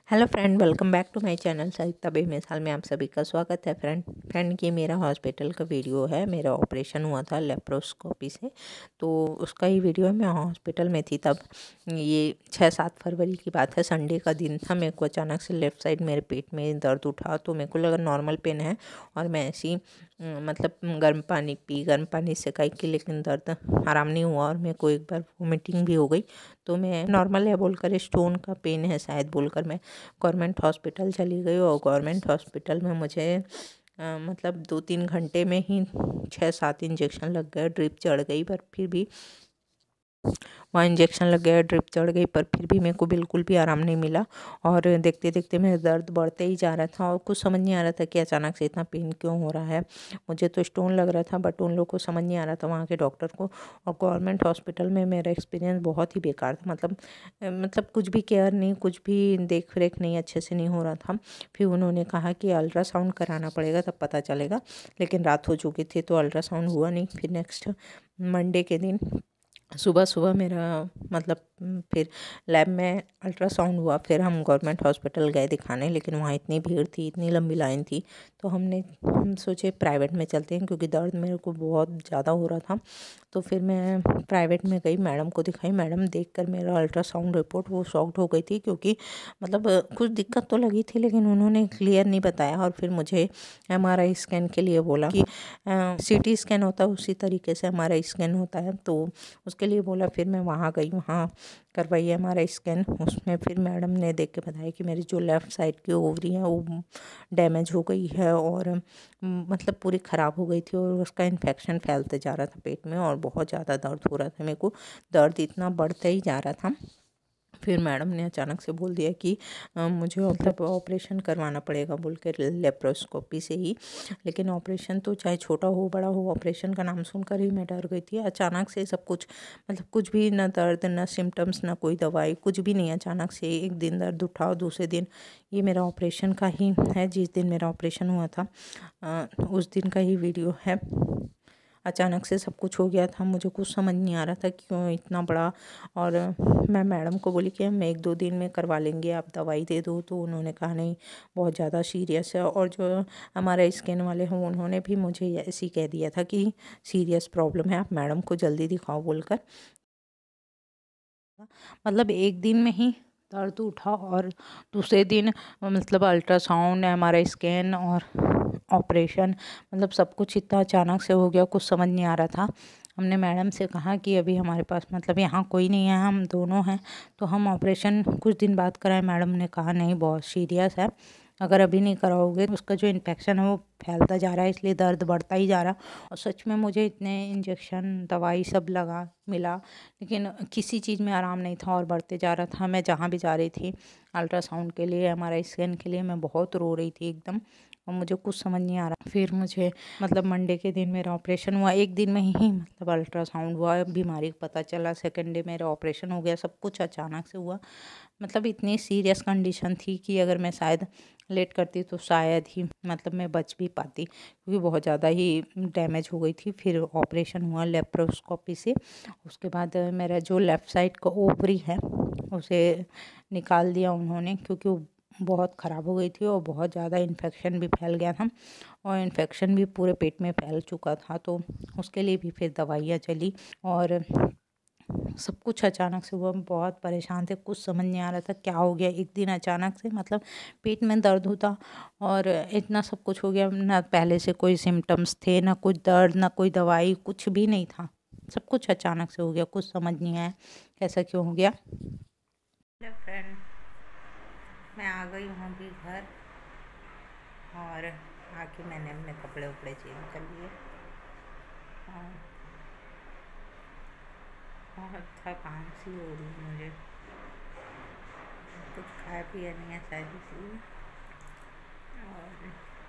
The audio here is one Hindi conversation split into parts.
Hello friend, welcome back to my channel Sarita Bemisal में आप सभी का स्वागत है। फ्रेंड ये मेरा हॉस्पिटल का वीडियो है। मेरा ऑपरेशन हुआ था लेप्रोस्कोपी से, तो उसका ही वीडियो है। मैं हॉस्पिटल में थी तब। ये 6-7 फरवरी की बात है, संडे का दिन था। मेरे को अचानक से लेफ़्ट साइड मेरे पेट में दर्द उठा, तो मेरे को लगा नॉर्मल पेन है और मैं ऐसी मतलब गर्म पानी से काई की, लेकिन दर्द आराम नहीं हुआ और मेरे को एक बार वोमिटिंग भी हो गई। तो मैं नॉर्मल है बोलकर, स्टोन का पेन है शायद बोलकर, मैं गवर्नमेंट हॉस्पिटल चली गई। और गवर्नमेंट हॉस्पिटल में मुझे मतलब 2-3 घंटे में ही 6-7 इंजेक्शन लग गए, ड्रिप चढ़ गई, पर फिर भी वहाँ इंजेक्शन लग गया, ड्रिप चढ़ गई, पर फिर भी मेरे को बिल्कुल भी आराम नहीं मिला। और देखते देखते मेरा दर्द बढ़ते ही जा रहा था और कुछ समझ नहीं आ रहा था कि अचानक से इतना पेन क्यों हो रहा है। मुझे तो स्टोन लग रहा था, बट उन लोग को समझ नहीं आ रहा था, वहाँ के डॉक्टर को। और गवर्नमेंट हॉस्पिटल में मेरा एक्सपीरियंस बहुत ही बेकार था। मतलब कुछ भी केयर नहीं, कुछ भी देख रेख नहीं, अच्छे से नहीं हो रहा था। फिर उन्होंने कहा कि अल्ट्रासाउंड कराना पड़ेगा, तब पता चलेगा। लेकिन रात हो चुकी थी तो अल्ट्रासाउंड हुआ नहीं। फिर नेक्स्ट मंडे के दिन सुबह सुबह मेरा मतलब फिर लैब में अल्ट्रासाउंड हुआ। फिर हम गवर्नमेंट हॉस्पिटल गए दिखाने, लेकिन वहाँ इतनी भीड़ थी, इतनी लंबी लाइन थी, तो हम सोचे प्राइवेट में चलते हैं, क्योंकि दर्द मेरे को बहुत ज़्यादा हो रहा था। तो फिर मैं प्राइवेट में गई, मैडम को दिखाई। मैडम देखकर मेरा अल्ट्रासाउंड रिपोर्ट वो शॉक्ड हो गई थी, क्योंकि मतलब कुछ दिक्कत तो लगी थी, लेकिन उन्होंने क्लियर नहीं बताया। और फिर मुझे MRI स्कैन के लिए बोला कि CT स्कैन होता है उसी तरीके से MRI स्कैन होता है, तो उसके लिए बोला। फिर मैं वहाँ गई, वहाँ करवाई MRI स्कैन। उसमें फिर मैडम ने देख के बताया कि मेरी जो लेफ़्ट साइड की ओवरी है वो डैमेज हो गई है और मतलब पूरी ख़राब हो गई थी, और उसका इन्फेक्शन फैलते जा रहा था पेट में, और बहुत ज़्यादा दर्द हो रहा था। मेरे को दर्द इतना बढ़ते ही जा रहा था। फिर मैडम ने अचानक से बोल दिया कि मुझे मतलब ऑपरेशन करवाना पड़ेगा बोल के, लेप्रोस्कोपी से ही। लेकिन ऑपरेशन तो चाहे छोटा हो बड़ा हो, ऑपरेशन का नाम सुनकर ही मैं डर गई थी। अचानक से सब कुछ, मतलब कुछ भी, ना दर्द ना सिम्टम्स ना कोई दवाई, कुछ भी नहीं। अचानक से एक दिन दर्द उठा और दूसरे दिन, ये मेरा ऑपरेशन का ही है, जिस दिन मेरा ऑपरेशन हुआ था उस दिन का ही वीडियो है। अचानक से सब कुछ हो गया था, मुझे कुछ समझ नहीं आ रहा था क्यों इतना बड़ा। और मैं मैडम को बोली कि हम 1-2 दिन में करवा लेंगे, आप दवाई दे दो। तो उन्होंने कहा नहीं, बहुत ज़्यादा सीरियस है। और जो हमारे स्कैन वाले हैं उन्होंने भी मुझे ऐसे ही कह दिया था कि सीरियस प्रॉब्लम है, आप मैडम को जल्दी दिखाओ बोलकर। मतलब एक दिन में ही दर्द उठा और दूसरे दिन मतलब अल्ट्रासाउंड, MRI स्कैन और ऑपरेशन, मतलब सब कुछ इतना अचानक से हो गया, कुछ समझ नहीं आ रहा था। हमने मैडम से कहा कि अभी हमारे पास मतलब यहाँ कोई नहीं है, हम दोनों हैं, तो हम ऑपरेशन कुछ दिन बाद कराएं। मैडम ने कहा नहीं, बहुत सीरियस है, अगर अभी नहीं कराओगे तो उसका जो इन्फेक्शन है वो फैलता जा रहा है, इसलिए दर्द बढ़ता ही जा रहा। और सच में मुझे इतने इंजेक्शन दवाई सब लगा मिला, लेकिन किसी चीज़ में आराम नहीं था और बढ़ते जा रहा था। मैं जहाँ भी जा रही थी अल्ट्रासाउंड के लिए, MRI स्कैन के लिए, मैं बहुत रो रही थी एकदम, और मुझे कुछ समझ नहीं आ रहा। फिर मुझे मतलब मंडे के दिन मेरा ऑपरेशन हुआ, एक दिन में ही मतलब अल्ट्रासाउंड हुआ, बीमारी का पता चला, सेकेंड डे मेरा ऑपरेशन हो गया। सब कुछ अचानक से हुआ, मतलब इतनी सीरियस कंडीशन थी कि अगर मैं शायद लेट करती तो शायद ही मतलब मैं बच भी पाती, क्योंकि बहुत ज़्यादा ही डैमेज हो गई थी। फिर ऑपरेशन हुआ लेप्रोस्कोपी से। उसके बाद मेरा जो लेफ़्ट साइड का ओवरी है उसे निकाल दिया उन्होंने, क्योंकि वो बहुत ख़राब हो गई थी और बहुत ज़्यादा इन्फेक्शन भी फैल गया था, और इन्फेक्शन भी पूरे पेट में फैल चुका था। तो उसके लिए भी फिर दवाइयाँ चली, और सब कुछ अचानक से हुआ। बहुत परेशान थे, कुछ समझ नहीं आ रहा था क्या हो गया। एक दिन अचानक से मतलब पेट में दर्द होता और इतना सब कुछ हो गया, ना पहले से कोई सिम्टम्स थे, ना कुछ दर्द, ना कोई दवाई, कुछ भी नहीं था। सब कुछ अचानक से हो गया, कुछ समझ नहीं आया कैसा क्यों हो गया। हेलो फ्रेंड, मैं आ गई हूँ अभी घर, और आके मैंने अपने कपड़े उपड़े चेंज कर लिए, और बहुत थकान सी हो रही मुझे, कुछ खाया पिया नहीं है शायद इसलिए। और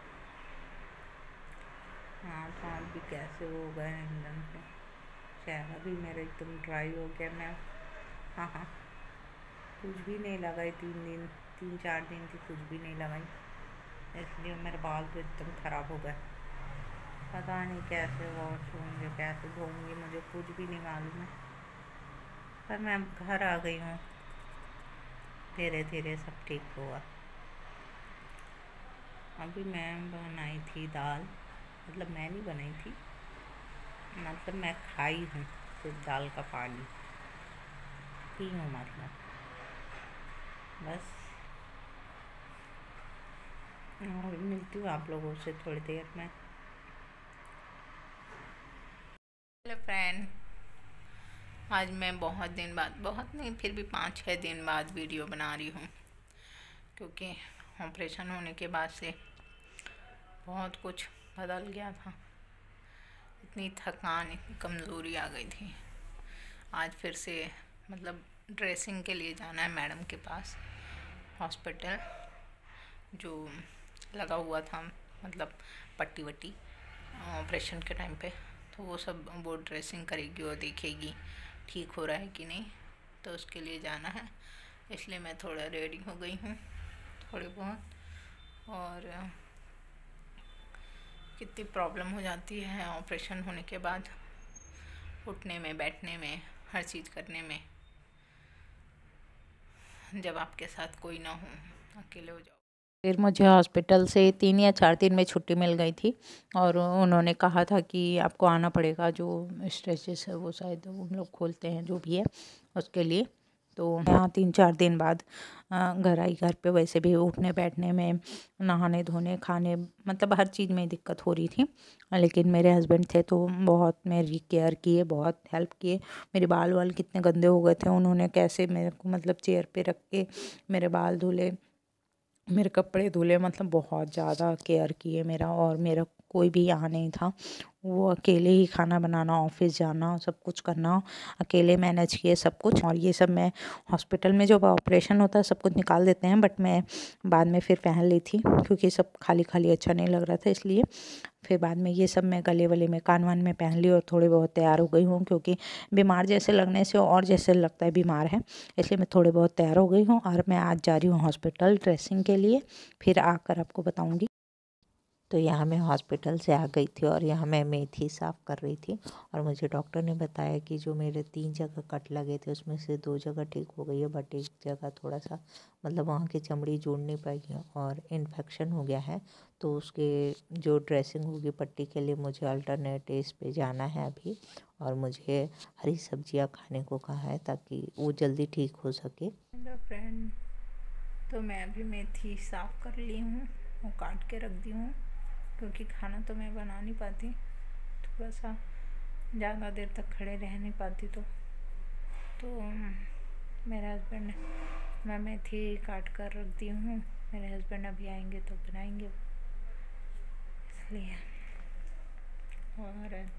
हाथ हाथ भी कैसे हो गए एकदम से, चेहरा भी मेरा एकदम ड्राई हो गया। मैं हाँ हाँ, कुछ भी नहीं लगाई 3-4 दिन थी, कुछ भी नहीं लगाई, इसलिए मेरे बाल तो एकदम ख़राब हो गए। पता नहीं कैसे वॉश होंगे, कैसे धोऊंगी, मुझे कुछ भी नहीं मालूम है। पर मैं अब घर आ गई हूँ, धीरे धीरे सब ठीक हुआ। अभी मैं बनाई थी दाल, मतलब मैं नहीं बनाई थी, मतलब मैं खाई हूँ, सिर्फ दाल का पानी पी हूँ, मतलब बस। और मिलती हूँ आप लोगों से थोड़ी देर में। हेलो फ्रेंड, आज मैं बहुत दिन बाद, बहुत नहीं फिर भी 5-6 दिन बाद वीडियो बना रही हूँ, क्योंकि ऑपरेशन होने के बाद से बहुत कुछ बदल गया था। इतनी थकान, इतनी कमज़ोरी आ गई थी। आज फिर से मतलब ड्रेसिंग के लिए जाना है मैडम के पास हॉस्पिटल, जो लगा हुआ था, मतलब पट्टी वट्टी ऑपरेशन के टाइम पे, तो वो ड्रेसिंग करेगी और देखेगी ठीक हो रहा है कि नहीं, तो उसके लिए जाना है। इसलिए मैं थोड़ा रेडी हो गई हूँ थोड़ी बहुत। और कितनी प्रॉब्लम हो जाती है ऑपरेशन होने के बाद, उठने में, बैठने में, हर चीज़ करने में, जब आपके साथ कोई ना हो, अकेले हो जाओ। फिर मुझे हॉस्पिटल से 3 या 4 दिन में छुट्टी मिल गई थी, और उन्होंने कहा था कि आपको आना पड़ेगा, जो स्ट्रेचेस है वो शायद उन लोग खोलते हैं, जो भी है उसके लिए। तो यहाँ 3-4 दिन बाद घर आई। घर पे वैसे भी उठने बैठने में, नहाने धोने, खाने, मतलब हर चीज़ में दिक्कत हो रही थी। लेकिन मेरे हस्बैंड थे तो बहुत मेरी केयर किए, बहुत हेल्प किए। मेरे बाल वाल कितने गंदे हो गए थे, उन्होंने कैसे मेरे को मतलब चेयर पे रख के मेरे बाल धुले, मेरे कपड़े धुले, मतलब बहुत ज़्यादा केयर किए मेरा। और मेरा कोई भी यहाँ नहीं था, वो अकेले ही खाना बनाना, ऑफिस जाना, सब कुछ करना, अकेले मैनेज किए सब कुछ। और ये सब मैं हॉस्पिटल में जब ऑपरेशन होता है सब कुछ निकाल देते हैं, बट मैं बाद में फिर पहन ली थी, क्योंकि सब खाली खाली अच्छा नहीं लग रहा था, इसलिए फिर बाद में ये सब मैं गले वले में, कान वान में पहन ली और थोड़ी बहुत तैयार हो गई हूँ। क्योंकि बीमार जैसे लगने से और जैसे लगता है बीमार है, इसलिए मैं थोड़ी बहुत तैयार हो गई हूँ। और मैं आज जा रही हूँ हॉस्पिटल ड्रेसिंग के लिए, फिर आकर आपको बताऊँगी। तो यहाँ मैं हॉस्पिटल से आ गई थी और यहाँ मैं मेथी साफ़ कर रही थी। और मुझे डॉक्टर ने बताया कि जो मेरे 3 जगह कट लगे थे उसमें से 2 जगह ठीक हो गई है, बट एक जगह थोड़ा सा मतलब वहाँ की चमड़ी जुड़ नहीं पाई है और इन्फेक्शन हो गया है। तो उसके जो ड्रेसिंग होगी पट्टी के लिए मुझे अल्टरनेट डेज पे जाना है अभी। और मुझे हरी सब्जियाँ खाने को कहा है ताकि वो जल्दी ठीक हो सके। हेलो फ्रेंड, तो मैं अभी मेथी साफ़ कर ली हूँ और काट के रख दी हूँ, क्योंकि खाना तो मैं बना नहीं पाती, थोड़ा सा ज़्यादा देर तक खड़े रह नहीं पाती। तो मेरे हस्बैंड, मैं मेथी काट कर रख दी हूँ, मेरे हस्बैंड अभी आएंगे तो बनाएंगे, इसलिए। और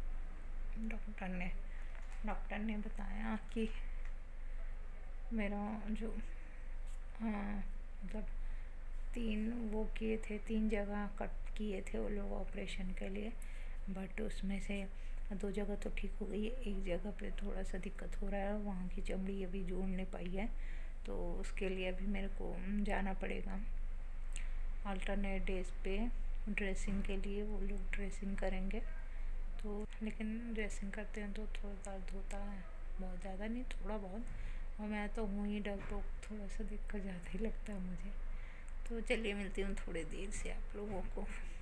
डॉक्टर ने बताया कि मेरा जो मतलब 3 वो किए थे, 3 जगह कट किए थे वो लोग ऑपरेशन के लिए, बट उसमें से 2 जगह तो ठीक हो गई है, एक जगह पे थोड़ा सा दिक्कत हो रहा है, वहाँ की चमड़ी अभी जोड़ नहीं पाई है, तो उसके लिए अभी मेरे को जाना पड़ेगा अल्टरनेट डेज पे ड्रेसिंग के लिए। वो लोग ड्रेसिंग करेंगे, तो लेकिन ड्रेसिंग करते हैं तो थोड़ा दर्द होता है, बहुत ज़्यादा नहीं, थोड़ा बहुत। और मैं तो हूँ ही डरपोक, थोड़ा सा दिक्कत ज़्यादा ही लगता है मुझे। तो चलिए मिलती हूँ थोड़ी देर से आप लोगों को।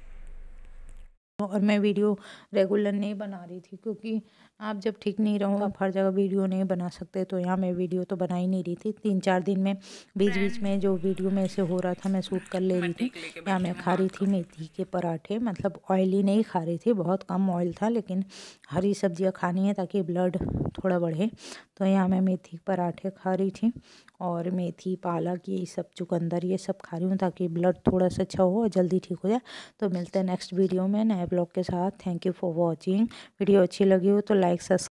और मैं वीडियो रेगुलर नहीं बना रही थी, क्योंकि आप जब ठीक नहीं रहो आप हर जगह वीडियो नहीं बना सकते। तो यहाँ मैं वीडियो तो बना ही नहीं रही थी। 3-4 दिन में बीच बीच में जो वीडियो में से हो रहा था मैं शूट कर ले रही थी। यहाँ मैं खा रही थी मेथी के पराठे, मतलब ऑयली नहीं खा रही थी, बहुत कम ऑयल था, लेकिन हरी सब्जियाँ खानी है ताकि ब्लड थोड़ा बढ़े। तो यहाँ मैं मेथी पराठे खा रही थी, और मेथी, पालक, ये सब, चुकंदर, ये सब खा रही हूँ ताकि ब्लड थोड़ा सा अच्छा हो और जल्दी ठीक हो जाए। तो मिलते हैं नेक्स्ट वीडियो में नए ब्लॉग के साथ। Thank you for watching. Video अच्छी लगी हो तो लाइक, सब्सक्राइब